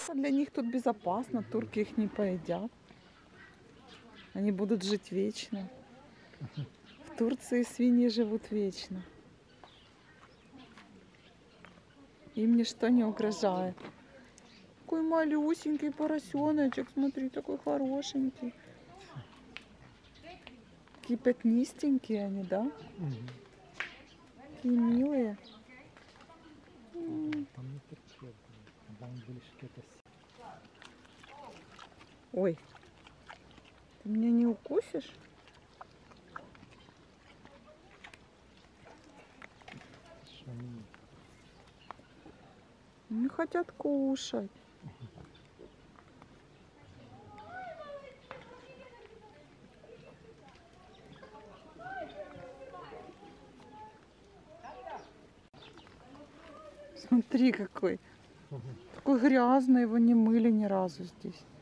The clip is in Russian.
Для них тут безопасно, турки их не поедят. Они будут жить вечно. В Турции свиньи живут вечно. Им ничто не угрожает. Какой малюсенький поросеночек, смотри, такой хорошенький. Такие пятнистенькие они, да? Такие милые. Ой, ты меня не укусишь? Не хотят кушать. Смотри какой. Такой грязный, его не мыли ни разу здесь.